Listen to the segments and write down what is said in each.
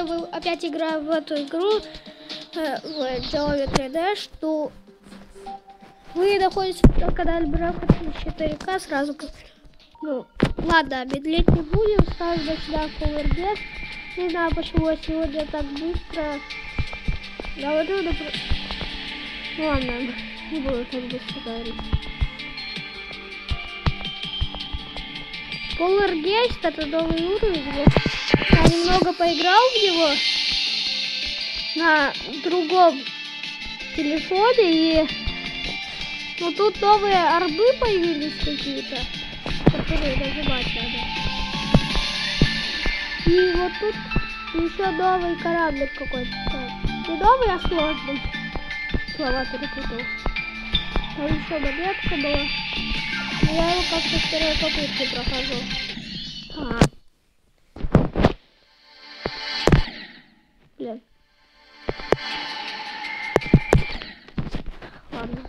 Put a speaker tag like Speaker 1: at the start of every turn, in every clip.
Speaker 1: вы опять играю в эту игру, в Geometry Dash, что вы находитесь на канале Minecraft 4К сразу. Ну, ладно, медлить не будем, ставим сюда Power Guest. Не знаю, почему я сегодня так быстро говорю, например... Ладно, не буду так быстро говорить. Power Guest — это новый уровень. Я немного поиграл в него на другом телефоне, и ну тут новые орбы появились какие-то, которые нажимать надо. И вот тут еще новый кораблик какой-то. Не новый, а сложный. Слова перепутал. Там еще монетка была. Но я его как-то с первой попытки прохожу. Блин. Ладно.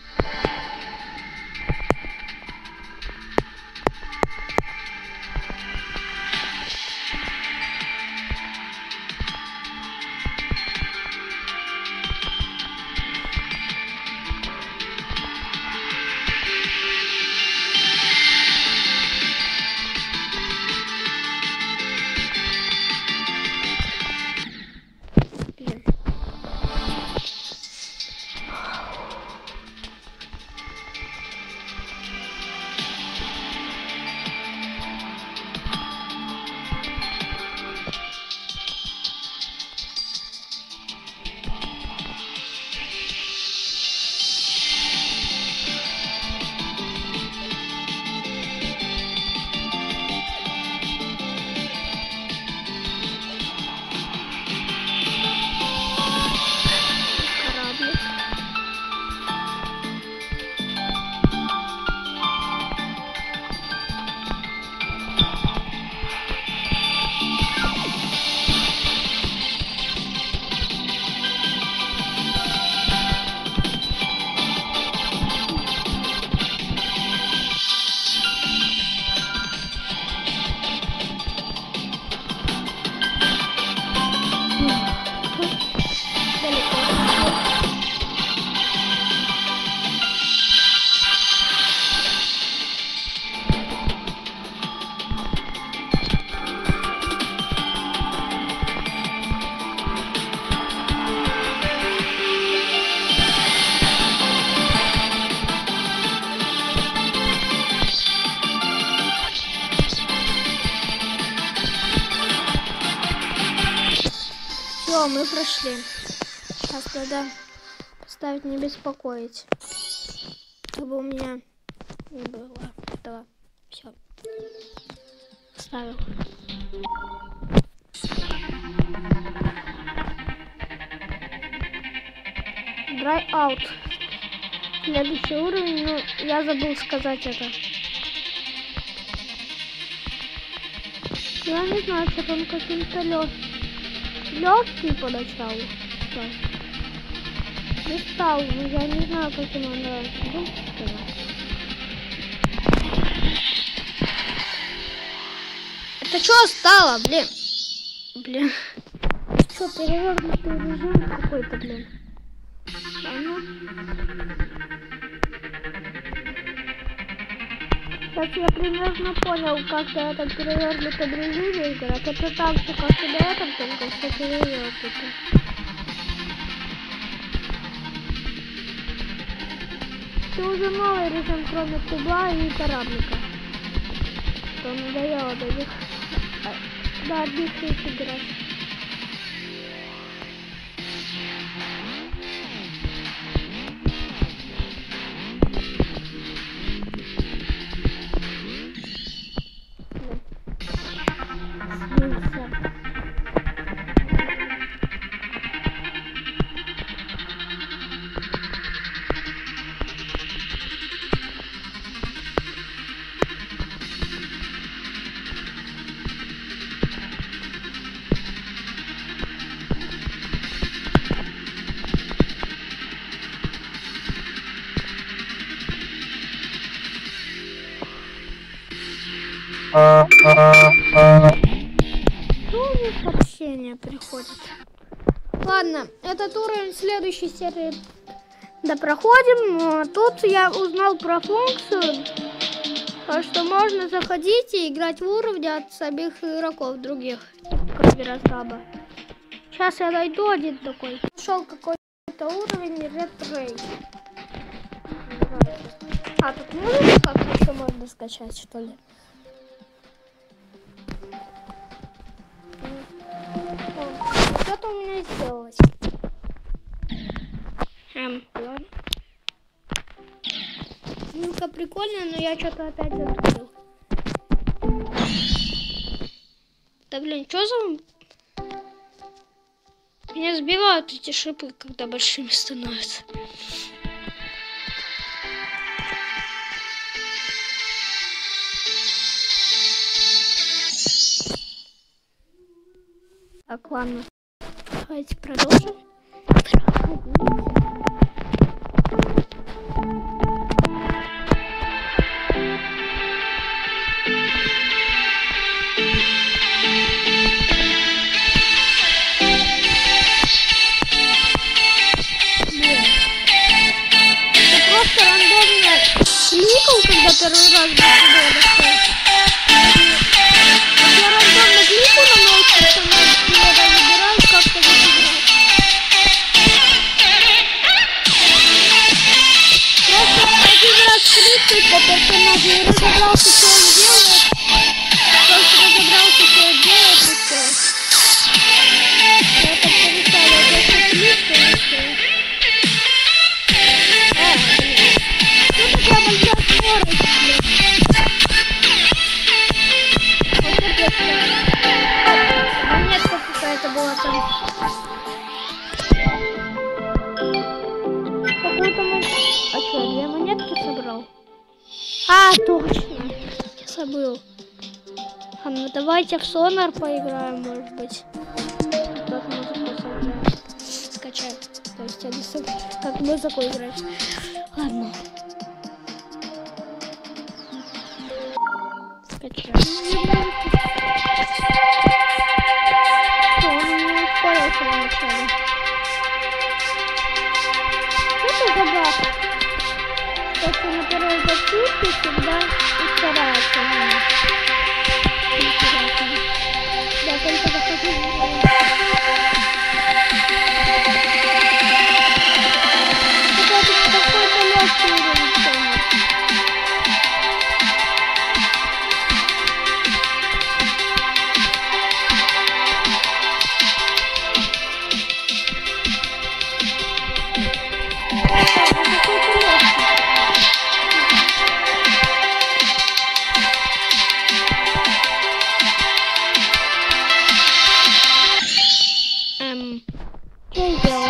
Speaker 1: Все, мы прошли. Сейчас надо поставить не беспокоить, чтобы у меня не было этого. Все. Ставил. Dry out. Следующий уровень, ну, я забыл сказать это. Я не знаю, что он каким-то легкий поначалу. Не стал, но я не знаю, каким он нравится. Это что стало, блин? Блин. Что, перевернутый режим какой-то, блин? А ну. Сейчас я примерно понял, как на этом перевернутом режиме играть. Это так же, как и на этом, только все перевернуто. Это уже новый режим, кроме куба и кораблика. Что надоело до них. Да, одних играть. Что у них вообще? сообщение приходит. Ладно, этот уровень в следующей серии допроходим. Но тут я узнал про функцию, что можно заходить и играть в уровни от самих игроков других, кроме разраба. Сейчас я найду один такой. Нашел какой-то уровень Red Ray. А тут музыку как-то еще можно скачать, что ли? Что-то у меня сделалось. Ладно. Музыка прикольная, но я что-то опять забыл. Да блин, что за... Меня сбивают эти шипы, когда большими становятся. Так, ладно. Давайте продолжим. Когда первый раз было достать. Я рандомно клику на ноутбуке, что надо выбирать, как-то играть. Просто один раз кликать по персонажу и разобрался, что он делает. Просто разобрался, что он делает, и все. Я так перестала просто кликать, и все. Что такая большая скорость, блядь? Монетка какая-то была там. Какую-то монетку. А что, 2 монетки собрал? А, точно. Я забыл. А ну давайте в Sonar поиграем, может быть. Как музыку скачать. То есть я не знаю, как музыку играть. Ладно. Скачаем. Что, он не ускорился вначале. Это забавно. Что на первой записке всегда ускоряется. Да, только захожу. Какой-то легкий уровень. Что я сделал?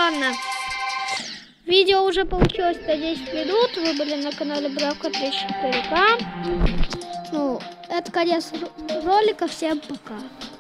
Speaker 1: ладно. Видео уже получилось на 10 минут. Вы были на канале Бравка 34К. Ну, это конец ролика. Всем пока.